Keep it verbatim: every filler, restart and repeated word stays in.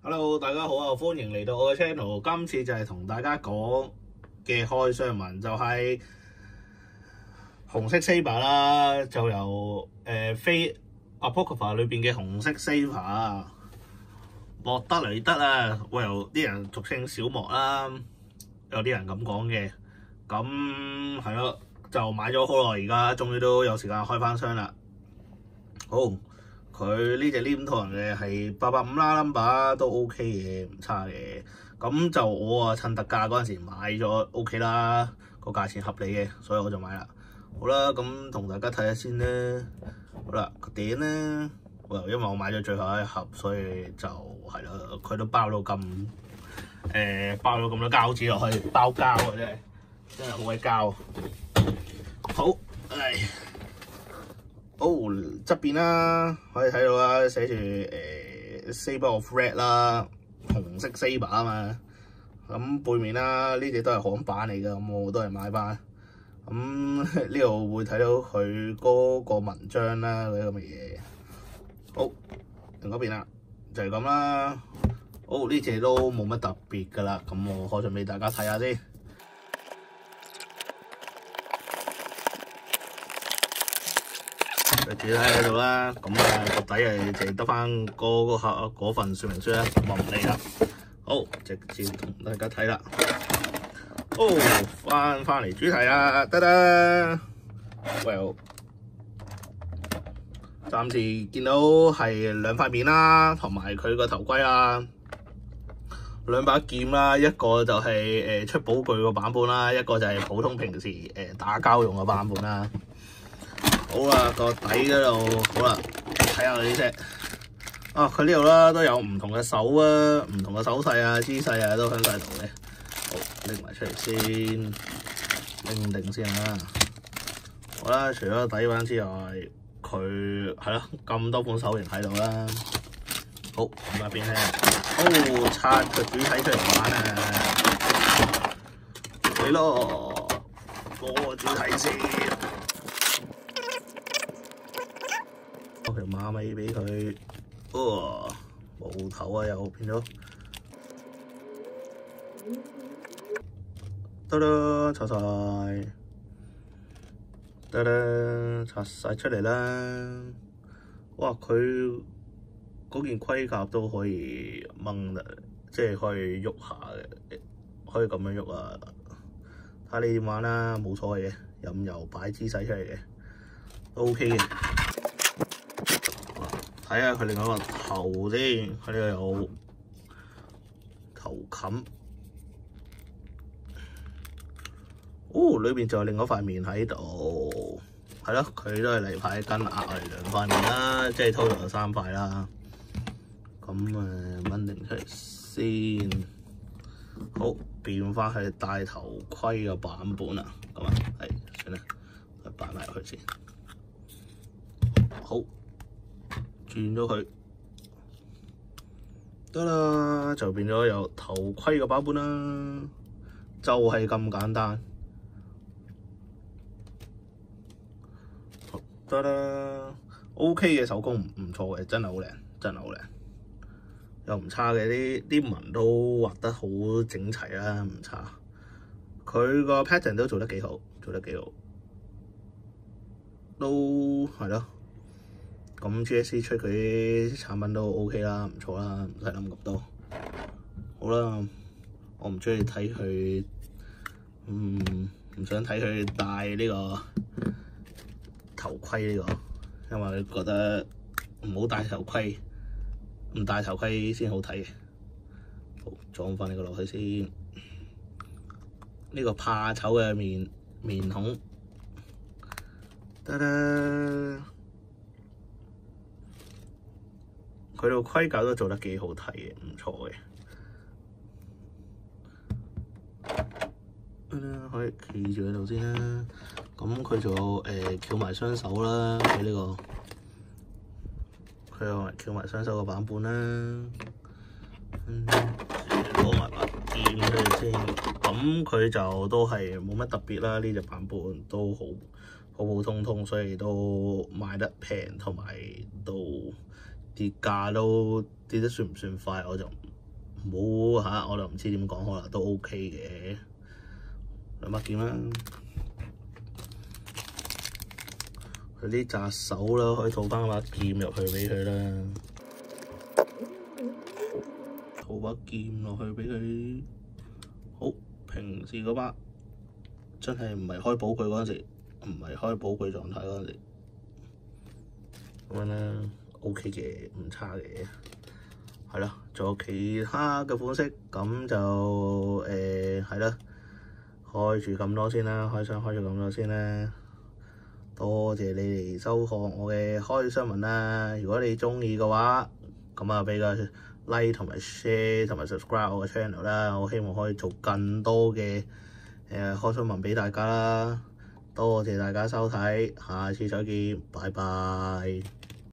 Hello， 大家好啊！歡迎嚟到我嘅 channel。今次就係同大家講嘅開箱文就係紅色 Saber 啦，就由誒非 Apocrypha 裏邊嘅紅色 Saber 莫德雷德啊，喂，有啲人俗稱小莫啦，有啲人咁講嘅。咁係咯，就買咗好耐，而家終於都有時間開翻箱啦。好。佢呢隻黏土人嘅係八百五啦 ，number 都 OK 嘅，唔差嘅。咁就我啊趁特價嗰陣時買咗 OK 啦，個價錢合理嘅，所以我就買啦。好啦，咁同大家睇下先啦。好啦，個頂咧，因為我買咗最後一盒，所以就係啦，佢都包到咁誒、呃，包咗咁多膠紙落去，包膠啊真係，真係好鬼膠。好，唉。哦，側邊啦，可以睇到啦，寫住誒 Saber of Red 啦，紅色 Saber 啊嘛。咁背面啦，呢隻都係韓版嚟㗎，咁我都係買翻。咁呢度會睇到佢嗰個文章啦，嗰啲咁嘅嘢。好，另嗰邊啦，就係咁啦。好，呢隻都冇乜特別㗎啦，咁我開上俾大家睇下先。主體喺度啦，咁啊個底係淨係得翻嗰個嗰份說明書啦，我唔理啦。好，直接同大家睇啦。哦，翻翻嚟主題啦，得得。Well， 暫時見到係兩塊面啦，同埋佢個頭盔啦，兩把劍啦，一個就係誒出寶具個版本啦，一個就係普通平時誒打交用嘅版本啦。好啦，個底嗰度好啦，睇下佢呢隻啊，佢呢度啦都有唔同嘅手啊，唔同嘅手勢啊、姿勢啊都喺晒度嘅。好，拎埋出嚟先，拎定先啦。好啦，除咗底板之外，佢係咯咁多款手型喺度啦。好，咁入邊咧，哦，拆個主體出嚟玩啊！嚟咯，攞個主體先。攞條馬尾俾佢，哇，冇頭啊，又變咗，得啦，拆晒，得啦，拆晒出嚟啦。哇，佢嗰件盔甲都可以掹，即係可以喐下嘅，可以咁樣喐啊！睇下你點玩啦，冇所謂嘅，任由擺姿勢出嚟嘅，都 OK 嘅。睇下佢另外一個頭先，佢呢度有頭冚，哦，裏邊仲有另外一塊面喺度，係咯，佢都係嚟派跟額外兩塊面啦，即係 total 有三塊啦。咁誒掹定出嚟先，好，變翻係戴頭盔嘅版本啊，咁啊，係算啦，擺埋入去先，好。轉咗佢，得啦，就變咗有頭盔嘅版本啦，就係咁簡單。得啦 ，OK 嘅手工唔唔錯嘅，真係好靚，真係好靚，又唔差嘅，啲啲紋都畫得好整齊啦，唔差。佢個 pattern 都做得幾好，做得幾好，都係咯。咁 G S C 出佢啲產品都 OK 啦，唔錯啦，唔使諗咁多。好啦，我唔中意睇佢，嗯，唔想睇佢戴呢個頭盔呢個，因為覺得唔好戴頭盔，唔戴頭盔先好睇嘅。好，裝翻呢個落去先。呢個怕醜嘅面面孔，得啦。佢個盔甲都做得幾好睇嘅，唔錯嘅。可以企住喺度先啦。咁佢仲有誒翹埋雙手啦，佢呢、呢個佢有埋翹埋雙手嘅版本啦。攞埋把劍出嚟先。咁佢就都係冇乜特別啦，呢隻版本都好普普通通，所以都賣得平，同埋都跌價都跌得算唔算快，我就唔好嚇，我就唔知點講，可能都 OK 嘅。兩把劍啦，佢啲扎手啦，可以套翻把劍入去俾佢啦，套把劍落去俾佢。好，平時嗰把真係唔係開寶具嗰陣時，唔係開寶具狀態嗰陣時，咁樣咧 OK 嘅，唔差嘅。係啦，仲有其他嘅款式，咁就誒係啦，開住咁多先啦，開箱開咗咁多先啦。多謝你哋收看我嘅開箱文啦！如果你中意嘅話，咁啊俾個 like 同埋 share 同埋 subscribe 我嘅 channel 啦。我希望可以做更多嘅誒開箱文俾大家啦。多謝大家收睇，下次再見，拜拜。